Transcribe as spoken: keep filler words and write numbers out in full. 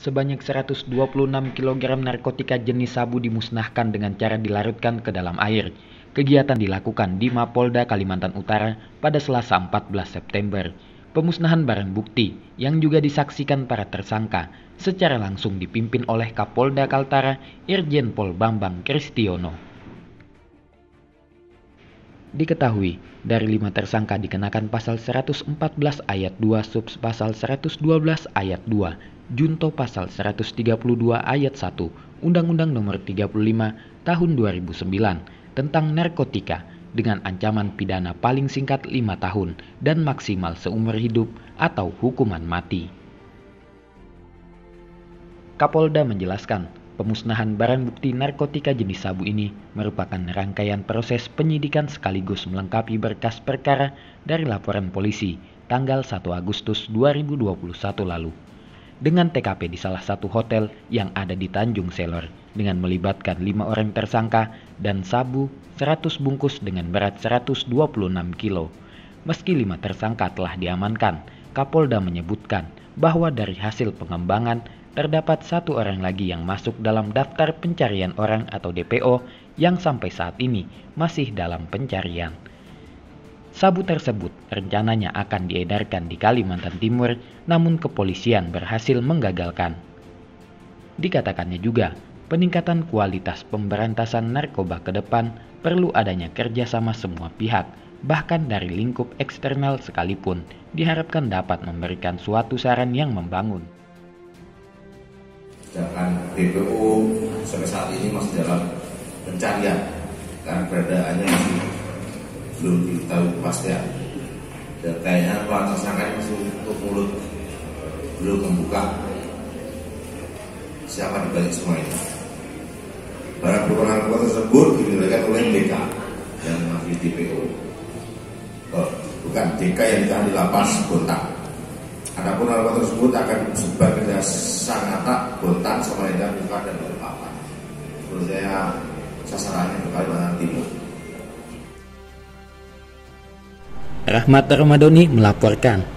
sebanyak seratus dua puluh enam kilogram narkotika jenis sabu dimusnahkan dengan cara dilarutkan ke dalam air. Kegiatan dilakukan di Mapolda Kalimantan Utara pada Selasa empat belas September. Pemusnahan barang bukti yang juga disaksikan para tersangka secara langsung dipimpin oleh Kapolda Kaltara Irjen Pol Bambang Kristiono. Diketahui, dari lima tersangka dikenakan pasal seratus empat belas ayat dua sub pasal seratus dua belas ayat dua, junto pasal seratus tiga puluh dua ayat satu, Undang-Undang Nomor tiga puluh lima Tahun dua ribu sembilan tentang narkotika dengan ancaman pidana paling singkat lima tahun dan maksimal seumur hidup atau hukuman mati. Kapolda menjelaskan, pemusnahan barang bukti narkotika jenis sabu ini merupakan rangkaian proses penyidikan sekaligus melengkapi berkas perkara dari laporan polisi tanggal satu Agustus dua ribu dua puluh satu lalu. Dengan T K P di salah satu hotel yang ada di Tanjung Selor dengan melibatkan lima orang tersangka dan sabu seratus bungkus dengan berat seratus dua puluh enam kilo. Meski lima tersangka telah diamankan, Kapolda menyebutkan bahwa dari hasil pengembangan terdapat satu orang lagi yang masuk dalam daftar pencarian orang atau D P O yang sampai saat ini masih dalam pencarian. Sabu tersebut rencananya akan diedarkan di Kalimantan Timur, namun kepolisian berhasil menggagalkan. Dikatakannya juga, peningkatan kualitas pemberantasan narkoba ke depan perlu adanya kerjasama semua pihak, bahkan dari lingkup eksternal sekalipun, diharapkan dapat memberikan suatu saran yang membangun. Sedangkan D P O sampai saat ini masih dalam pencarian karena keberadaannya masih belum diketahui kepastian. Dan kayaknya pelaku tersangka masih untuk mulut, belum membuka siapa dibalik semua ini. Barang bukti narkoba tersebut diberikan oleh D K yang masih D P O, oh, bukan D K yang ditahan di lapas Bontang. Adapun narkoba tersebut akan disebar ke daerah Sangatta, Bontang, Samarinda, Buka, dan Balikpapan. Menurut saya sasarannya ke Kalimantan Timur. Rahmat Ramadhani melaporkan.